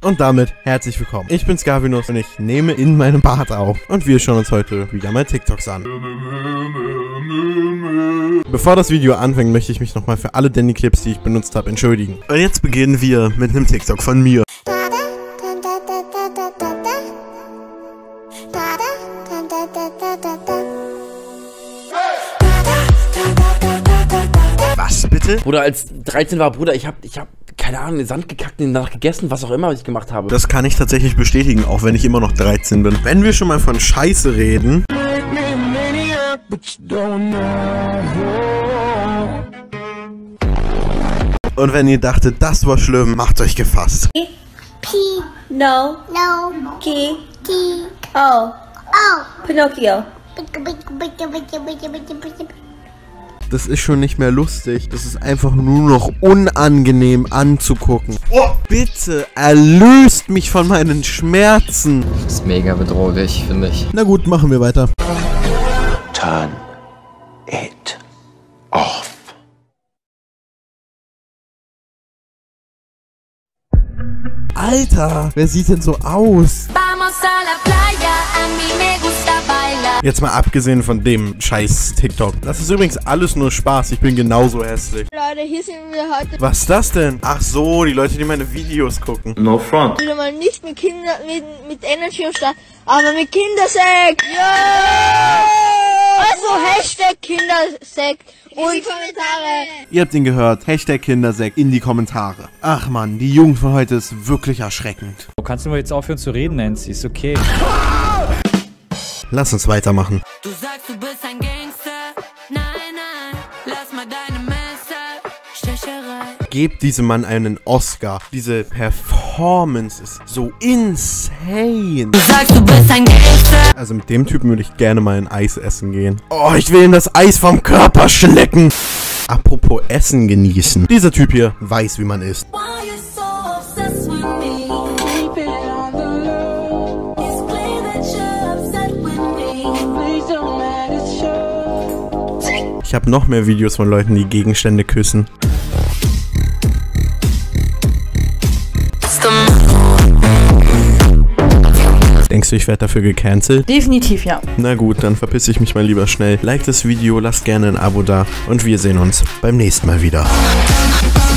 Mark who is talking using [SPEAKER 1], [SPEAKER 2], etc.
[SPEAKER 1] Und damit herzlich willkommen. Ich bin Scavinus und ich nehme in meinem Bad auf. Und wir schauen uns heute wieder mal TikToks an. Bevor das Video anfängt, möchte ich mich nochmal für alle Danny-Clips, die ich benutzt habe, entschuldigen. Und jetzt beginnen wir mit einem TikTok von mir. Was bitte?
[SPEAKER 2] Bruder, als 13 war, Bruder, ich hab keine Ahnung, in den Sand gekackt, in der Nacht gegessen, was auch immer ich gemacht habe.
[SPEAKER 1] Das kann ich tatsächlich bestätigen, auch wenn ich immer noch 13 bin. Wenn wir schon mal von Scheiße reden. Und wenn ihr dachtet, das war schlimm, macht euch gefasst. Pinocchio. Das ist schon nicht mehr lustig. Das ist einfach nur noch unangenehm anzugucken. Oh, bitte, erlöst mich von meinen Schmerzen.
[SPEAKER 3] Das ist mega bedrohlich, finde ich.
[SPEAKER 1] Na gut, machen wir weiter.
[SPEAKER 4] Turn it off.
[SPEAKER 1] Alter, wer sieht denn so aus? Jetzt mal abgesehen von dem scheiß TikTok. Das ist übrigens alles nur Spaß. Ich bin genauso hässlich.
[SPEAKER 5] Leute, hier sind wir heute.
[SPEAKER 1] Was ist das denn? Ach so, die Leute, die meine Videos gucken.
[SPEAKER 4] No front.
[SPEAKER 5] Wieder mal nicht mit Kinder, mit Energy am Start, aber mit Kindersekt. Ja! Also Hashtag Kindersekt und die Kommentare.
[SPEAKER 1] Ihr habt ihn gehört. Hashtag Kindersekt in die Kommentare. Ach man, die Jugend von heute ist wirklich erschreckend.
[SPEAKER 6] Kannst du mal jetzt aufhören zu reden, Nancy? Ist okay.
[SPEAKER 1] Lass uns weitermachen.
[SPEAKER 7] Du sagst, du bist ein Gangster. Nein, nein, lass mal deine Messer. Stecherei.
[SPEAKER 1] Gebt diesem Mann einen Oscar. Diese Performance ist so insane.
[SPEAKER 7] Du sagst, du bist ein Gangster.
[SPEAKER 1] Also mit dem Typen würde ich gerne mal ein Eis essen gehen. Oh, ich will ihm das Eis vom Körper schlecken. Apropos Essen genießen. Dieser Typ hier weiß, wie man isst. Ich habe noch mehr Videos von Leuten, die Gegenstände küssen. Denkst du, ich werde dafür gecancelt?
[SPEAKER 8] Definitiv ja.
[SPEAKER 1] Na gut, dann verpisse ich mich mal lieber schnell. Like das Video, lasst gerne ein Abo da und wir sehen uns beim nächsten Mal wieder.